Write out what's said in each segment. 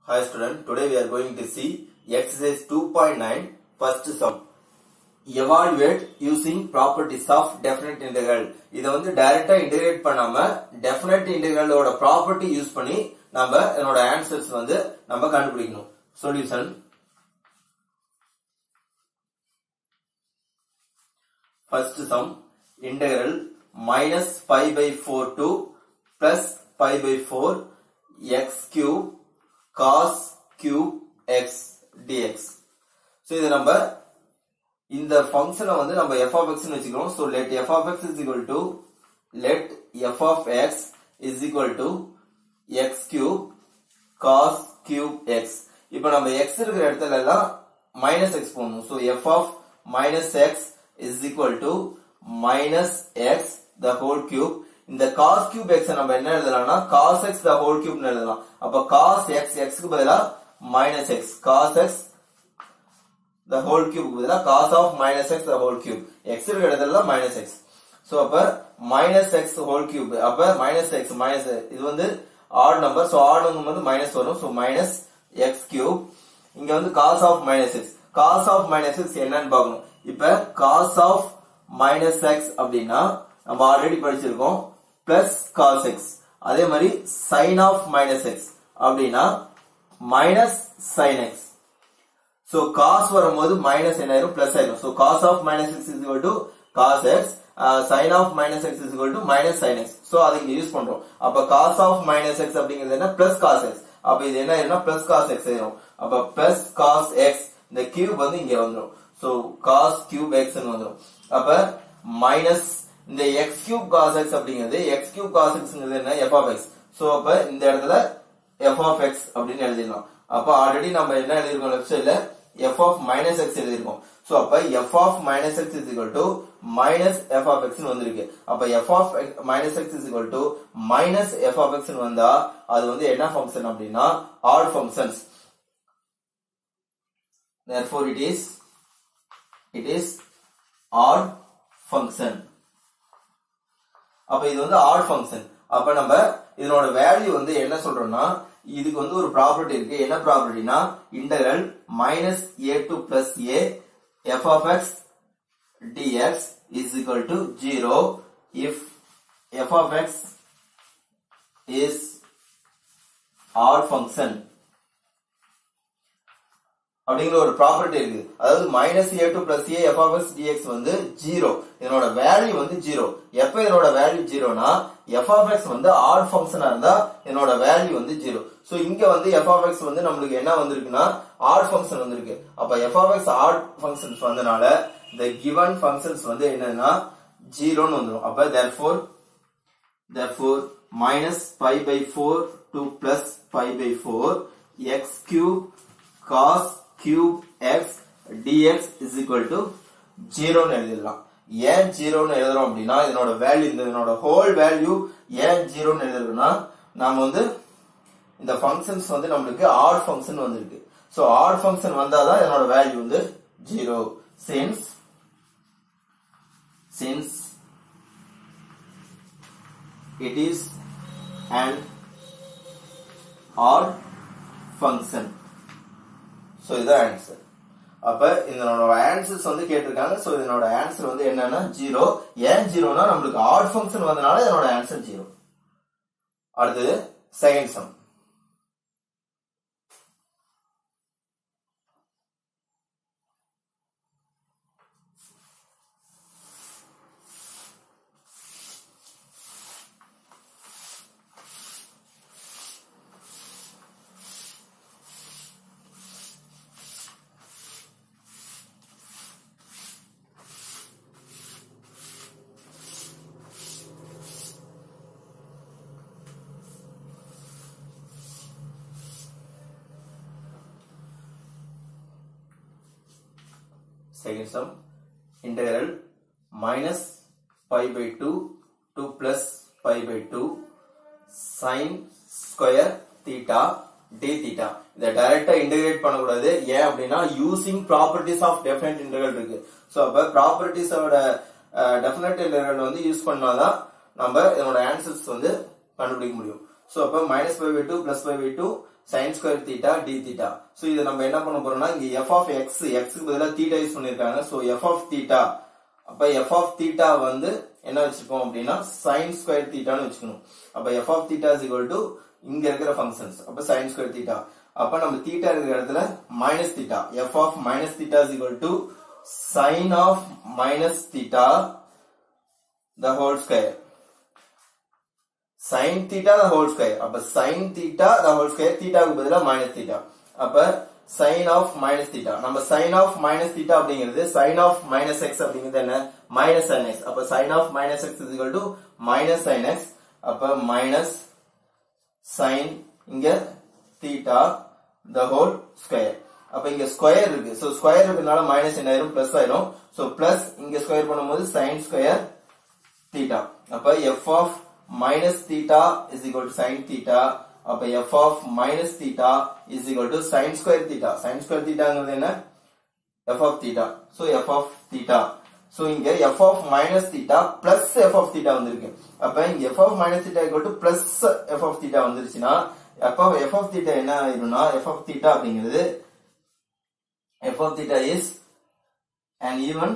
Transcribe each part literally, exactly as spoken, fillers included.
Hi student, today we are going to see exercise two point nine first sum. Evaluate using properties of definite integral. இத வந்து டைரக்டா integrate பண்ணாம definite integral ஓட property use பண்ணி நம்ம என்னோட answers வந்து நம்ம கண்டுபிடிக்கணும். Solution. First sum integral minus pi by four to plus pi by four x cube cos cube x dx. So இத நம்ம இந்த ஃபங்க்ஷனை வந்து நம்ம f of x னு வெச்சுக்கிறோம். So let f of x is equal to let f of x is equal to x cube cos cube x. இப்போ நம்ம x இருக்கிற இடத்துல எல்லாம் minus x போடணும். So f of minus x is equal to minus x the whole cube. இந்த cos cube x நம்ம என்ன எழுதலாம்னா cos x the whole cube னு எழுதலாம். அப்ப cos x x க்கு பதிலா minus x cos x the whole cube பதிலா cos of minus x the whole cube. x இருக்கிற இடத்துல minus x. சோ அப்ப minus x whole cube. அப்ப minus x minus இது வந்து odd number. So odd number வந்து minus வரும். So minus x cube. இங்க வந்து cos of minus x. cos of minus x என்னன்னு பார்க்கணும். இப்ப cos of minus x அப்படினா நம்ம ஆல்ரெடி படிச்சிருக்கோம் plus cos x. அதே மாதிரி sin of minus x அப்படினா minus sin x. So cos வரும்போது minus என்ன ஆயிரும் plus ஆயிரும். So cos of minus x is equal to cos x, uh, sin of minus x is equal to minus sin x. So அதை இங்க use பண்றோம். அப்ப cos of minus x அப்படிங்கிறது என்ன plus cos x. அப்ப இது என்ன ஆயிரும்னா plus cos x ஆயிரும். அப்ப plus cos x இந்த cube வந்து இங்க வந்துரும். So cos cube x னு வந்துரும். அப்ப minus இந்த x cube cos x அப்படிங்கிறது x cube cos xங்கிறது என்ன f of x. So அப்ப இந்த இடத்துல f of x அப்படினு எழுதிடலாம். அப்ப ஆல்ரெடி நம்ம என்ன எழுதிருக்கோம் லெஃப்ட் சைடுல f of minus x எழுதிருக்கோம். So அப்ப f of minus x is equal to minus f of x னு வந்திருக்கு. அப்ப f of minus x is equal to minus f of x னு வந்தா அது வந்து என்ன ஃபங்க்ஷன் அப்படினா odd functions. Therefore it is it is odd function. அப்ப இது வந்து odd function. அப்ப நம்ம இதனோட வேல்யூ வந்து என்ன சொல்றோம்னா இதுக்கு வந்து ஒரு ப்ராப்பர்ட்டி இருக்கு. என்ன ப்ராப்பர்ட்டினா integral minus a to plus a f of x dx is equal to zero if f of x is odd function. அப்படிங்கிற ஒரு ப்ராப்பர்ட்டி இருக்கு. அதாவது minus a to plus a f of x dx வந்து zero. இதனோட value வந்து zero. எப்ப இதனோட value zero னா f of x வந்து odd function ஆ இருந்தா இதனோட வேல்யூ வந்து zero. சோ இங்க வந்து f of x வந்து நமக்கு என்ன வந்திருக்குனா odd function வந்திருக்கு. அப்ப f of x odd functions வந்தனால the given functions வந்து என்னன்னா zero னு வந்துரும். அப்ப therefore therefore minus pi by four to plus pi by four x cube cos cube x dx is equal to zero னு எழுதிடலாம். ஏன் zero னு எழுதுறோம் அப்படினா இதனோட வேல்யூ இதனோட ஹோல் வேல்யூ ஏன் zero னு எழுதுறோம்னா நாம வந்து இந்த ஃபங்க்ஷன்ஸ் வந்து நமக்கு odd function வந்திருக்கு. சோ odd function வந்தாதான் இதனோட வேல்யூ வந்து zero. since since it is an odd function. So இதுதான் ஆன்சர். அப்ப இதனோட ஆன்சர்ஸ் வந்து கேட்டிருக்காங்க. சோ இதனோட ஆன்சர் வந்து என்னன்னா zero. ஏன் zero னா நமக்கு odd function வந்தனால இதனோட ஆன்சர் zero. அடுத்து second sum. Second sum integral minus pi by two to plus pi by two sin square theta d theta. இத டைரக்டா இன்டகிரேட் பண்ண கூடாது. ஏன் அப்படினா using properties of definite integral இருக்கு. சோ அப்ப properties ஓட definite integral வந்து யூஸ் பண்ணாதான் நம்ம இதோட ஆன்சர்ஸ் வந்து கண்டுபிடிக்க முடியும். So அப்ப minus pi by two plus pi by two sin square theta d theta. So இத நம்ம என்ன பண்ண போறோம்னா இங்க f of x x க்கு பதிலா theta யூஸ் பண்ணிருக்காங்க. So f of theta அப்ப f of theta வந்து என்ன வெச்சுப்போம் அப்படினா sin square theta னு வெச்சுக்கணும். அப்ப f of theta is equal to இங்க இருக்கிற functions. அப்ப sin square theta. அப்ப நம்ம theta இருக்கிற இடத்துல minus theta. f of minus theta is equal to sin of minus theta the whole square. sin theta the whole square. அப்ப sin theta the whole square theta க்கு பதிலா minus theta. அப்ப sin of minus theta. நம்ம sin of minus theta அப்படிங்கிறது sin of minus x அப்படிங்கிறது என்ன? minus sin x. அப்ப sin of minus x is equal to minus sin x. அப்ப minus sin இங்க theta the whole square. அப்ப இங்க square இருக்கு. So square இருக்கனால minus என்ன ஆயிரும்? plus ஆயிரும். So plus இங்க square பண்ணும்போது sin square theta. அப்ப f of minus theta is equal to sin theta. அப்ப f of minus theta is equal to sin square theta. Sin square theta ங்கிறது என்ன? f of theta. So f of theta. So இங்க f of minus theta plus f of theta வந்திருக்கு. அப்ப இங்க f of minus theta equal to plus f of theta வந்துருச்சுனா அப்ப f of theta என்ன ஆயிரும்னா f of theta அப்படிங்கிறது f of theta is an even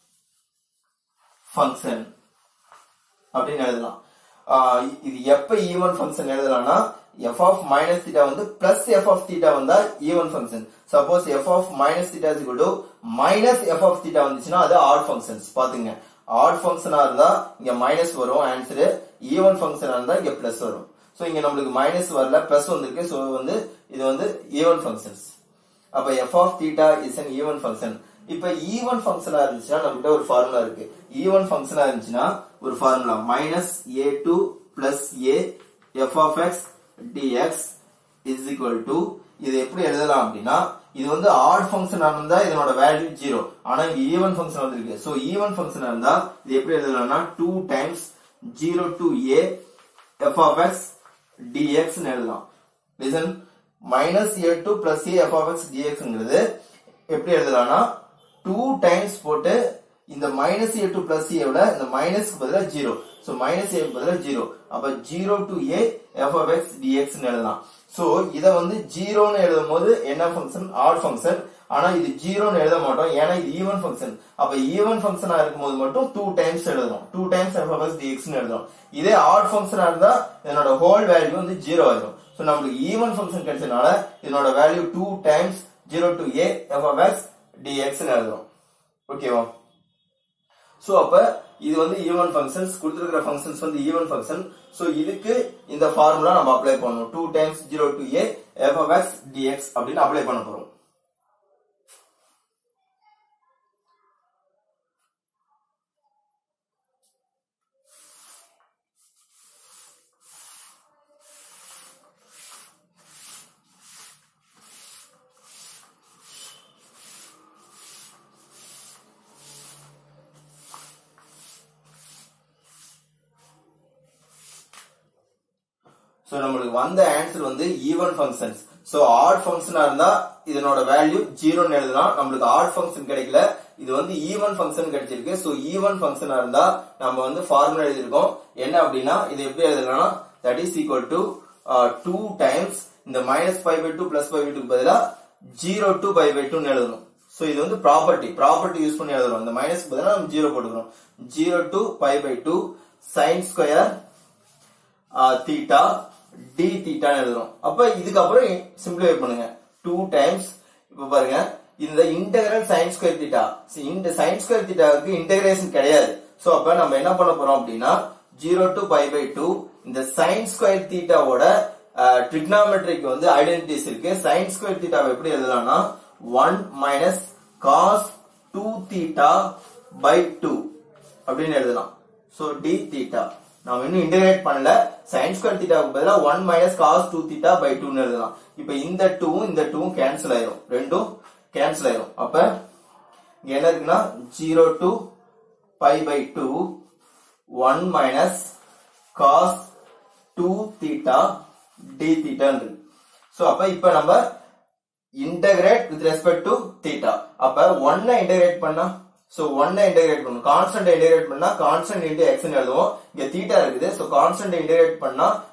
function அப்படின்னு எழுதலாம். இது எப்ப ஈவன் ஃபங்க்ஷன் எழுதலாம்னா f of minus theta வந்து plus f of theta வந்தா even function. Suppose f of minus theta is equal to minus f of theta வந்துச்சுனா அது odd functions. பாத்துங்க, ஆட் ஃபங்க்ஷனா இருந்தா இங்க மைனஸ் வரும் ஆன்சர், ஈவன் ஃபங்க்ஷனா இருந்தா இங்க பிளஸ் வரும். சோ இங்க நமக்கு மைனஸ் வரல பிளஸ் வந்திருக்கு. சோ வந்து இது வந்து ஈவன் ஃபங்க்ஷன்ஸ். அப்ப f of theta is an even function. இப்ப ஈவன் ஃபங்க்ஷனா இருந்துச்சுனா நம்மகிட்ட ஒரு ஃபார்முலா இருக்கு. ஈவன் ஃபங்க்ஷனா இருந்துச்சுனா ஒரு formula minus a two plus a f of x dx is equal to இது எப்படி எழுதலாம் அப்படினா இது வந்து ஆட் ஃபங்க்ஷனா இருந்தா இதனோட வேல்யூ ஜீரோ. ஆனா இங்க ஈவன் ஃபங்க்ஷன் வந்திருக்கு. சோ ஈவன் ஃபங்க்ஷனா இருந்தா இது எப்படி எழுதலாம்னா two times zero to a f of x dx னு எழுதலாம். listen, minus a two plus a f of x dx ங்கிறது எப்படி எழுதலாம்னா two times போட்டு இந்த minus a two plus a விட இந்த மைனஸ்க்கு பதிலா ஜீரோ. சோ minus a க்கு பதிலா ஜீரோ. அப்ப zero to a f of x dx னு எழுதலாம். சோ இத வந்து ஜீரோ னு எழுதும்போது என்ன ஃபங்க்ஷன்? Add function. ஆனா இது ஜீரோ னு எழுத மாட்டோம் ஏன்னா இது ஈவன் ஃபங்க்ஷன். அப்ப ஈவன் ஃபங்க்ஷனா இருக்கும்போது மட்டும் two times எழுதணும். two times f of x dx னு எழுதணும். இதே ஆட் ஃபங்க்ஷனா இருந்தா இதனோட ஹோல் வேல்யூ வந்து ஜீரோ ஆயிடும். சோ நமக்கு ஈவன் ஃபங்க்ஷன் கிடைச்சனால இதனோட value two times zero to a f of x dx னு எழுதணும். ஓகேவா? சோ அப்ப இது வந்து ஈவன் ஃபங்க்ஷன்ஸ், கொடுத்திருக்கிற ஃபங்க்ஷன்ஸ் வந்து ஈவன் ஃபங்க்ஷன். சோ இதுக்கு இந்த ஃபார்முலா நம்ம அப்ளை பண்ணனும். two times zero to a f of x dx அப்படினு அப்ளை பண்ண போறோம். சோ நமக்கு வந்த ஆன்சர் வந்து ஈவன் ஃபங்க்ஷன்ஸ். சோ ஆட் ஃபங்க்ஷனா இருந்தா இதனோட வேல்யூ ஜீரோ னு எழுதலாம். நமக்கு ஆட் ஃபங்க்ஷன் கிடைக்கல, இது வந்து ஈவன் ஃபங்க்ஷன் கிடைச்சிருக்கு. சோ ஈவன் ஃபங்க்ஷனா இருந்தா நம்ம வந்து ஃபார்முலா எழுதிருக்கோம். என்ன அப்படினா இது எப்படி எழுதலாம்னா that is equal to uh, two times இந்த minus pi by two plus pi by two க்கு பதிலா zero to pi by two னு எழுதணும். சோ இது வந்து ப்ராப்பர்ட்டி ப்ராப்பர்ட்டி யூஸ் பண்ணி எழுதணும். இந்த மைனஸ்க்கு பதிலா நம்ம ஜீரோ போட்டுக்கிறோம். zero to pi by two sin square uh, theta d theta எழுதுறோம். அப்ப இதுக்கு அப்புறம் சிம்பிளிஃபை பண்ணுங்க. two times இப்ப பாருங்க இந்த இன்டெகிரல் sin square theta. இந்த sin square thetaக்கு இன்டகிரேஷன் கிடையாது. சோ அப்ப நம்ம என்ன பண்ண போறோம் அப்படினா zero to pi by two இந்த sin square theta ஓட trigonometric வந்து ஐடென்டிட்டிஸ் இருக்கு. sin square theta எப்படி எழுதலாம்னா one minus cos two theta by two அப்படினு எழுதலாம். சோ d theta நாம இன்னும் இன்டகிரேட் பண்ணல. sin square theta க்கு பதிலா one minus cos two theta by two னு எழுதலாம். இப்போ இந்த two இந்த two கேன்சல் ஆயிரும். ரெண்டும் கேன்சல் ஆயிரும். அப்ப இங்க என்ன இருக்குன்னா zero to pi by two one minus cos two theta d theta ன்னு இருக்கு. சோ அப்ப இப்போ நம்ம integrate with respect to theta. அப்ப one ஐ இன்டகிரேட் பண்ணா சோ one ஐ இன்டகிரேட் பண்ணனும். கான்ஸ்டன்ட் இன்டகிரேட் பண்ணா கான்ஸ்டன்ட் into x ன்னு எழுதுவோம். இங்க தீட்டா இருக்குது. சோ கான்ஸ்டன்ட் இன்டகிரேட் பண்ணா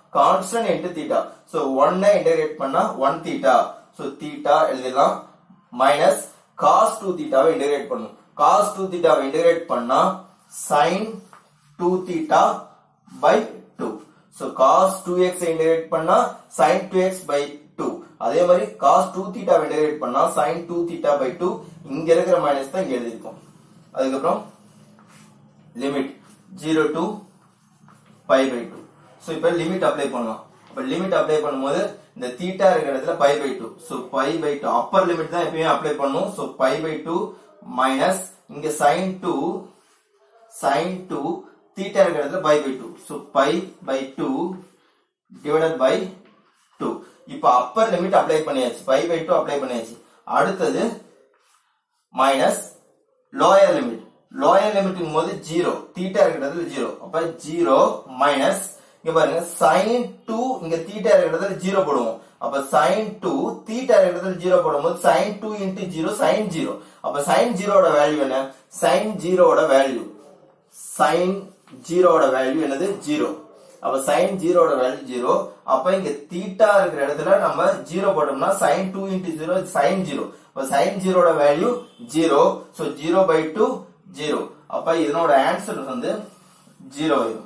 constant into theta. So one integrate பண்ணா one தீட்டா. சோ தீட்டா எழுதலாம் மைனஸ் cos two தீட்டாவை இன்டகிரேட் பண்ணும். cos two தீட்டாவை இன்டகிரேட் பண்ணா sin two theta by two. So cos two x integrate பண்ணா sin two x by two. அதே மாதிரி cos two தீட்டாவை இன்டகிரேட் பண்ணா sin two theta by two. இங்க இருக்கிற மைனஸ் தான் இங்க எழுதிருக்கோம். அதுக்கு அப்புறம் limit zero to pi by two. So இப்போ லிமிட் அப்ளை பண்ணலாம். அப்ப லிமிட் அப்ளை பண்ணும்போது இந்த தீட்டா இருக்கிற இடத்துல pi by two. So pi by two upper limit தான் எப்பவுமே அப்ளை பண்ணனும். So pi by two minus இங்க sin two sin two theta இருக்கிற இடத்துல pi by two. So pi by two divided by two. இப்போ upper limit apply பண்ணியாச்சு. pi by two apply பண்ணியாச்சு. அடுத்தது மைனஸ் லோயர் லிமிட். லோயர் லிமிட்ங்கும் போது zero theta இருக்கிற இடத்துல zero. அப்ப zero மைனஸ் இங்க பாருங்க sin two இங்க தீட்டா இருக்கிற இடத்துல zero போடுவோம். அப்ப sin two தீட்டா இருக்கிற இடத்துல zero போடும்போது sin two into zero sin zero. அப்ப sin zero ஓட வேல்யூ என்ன? sin zero ஓட வேல்யூ sin zero ஓட வேல்யூ என்னது? zero. அப்ப sin zero ஓட வேல்யூ zero. அப்ப இங்க தீட்டா இருக்கிற இடத்துல நம்ம zero போட்டோம்னா sin two into zero sin zero. அப்ப sin zero ஓட value zero. So zero by two zero. அப்ப இதனோட ஆன்சர் வந்து zero ஆகும்.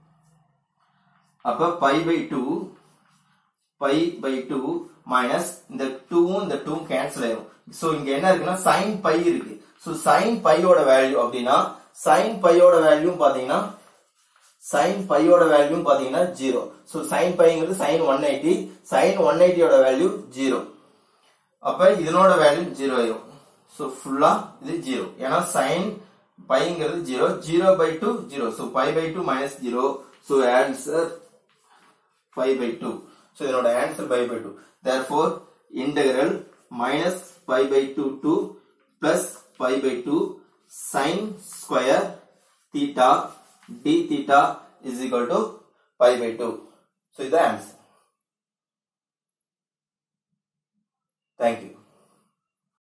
அப்ப pi by two pi by two minus இந்த two இந்த two கேன்சல் ஆயிடும். சோ இங்க என்ன இருக்குன்னா sin pi இருக்கு. சோ sin pi ஓட வேல்யூ அப்படினா sin pi ஓட வேல்யூ பாத்தீங்கன்னா sin pi ஓட வேல்யூ பாத்தீங்கன்னா zero. சோ sin pi ங்கிறது sin one eighty. sin one eighty ஓட வேல்யூ zero. அப்ப இதனோட வேல்யூ zero ஆயிடும். சோ ஃபுல்லா இது zero. ஏனா sin pi ங்கிறது zero. zero by two zero. So pi by two minus zero. So answer pi by two. So இதனோட answer pi by two. Therefore integral minus pi by two to plus pi by two sin square theta d theta is equal to pi by two. So is the answer. Thank you.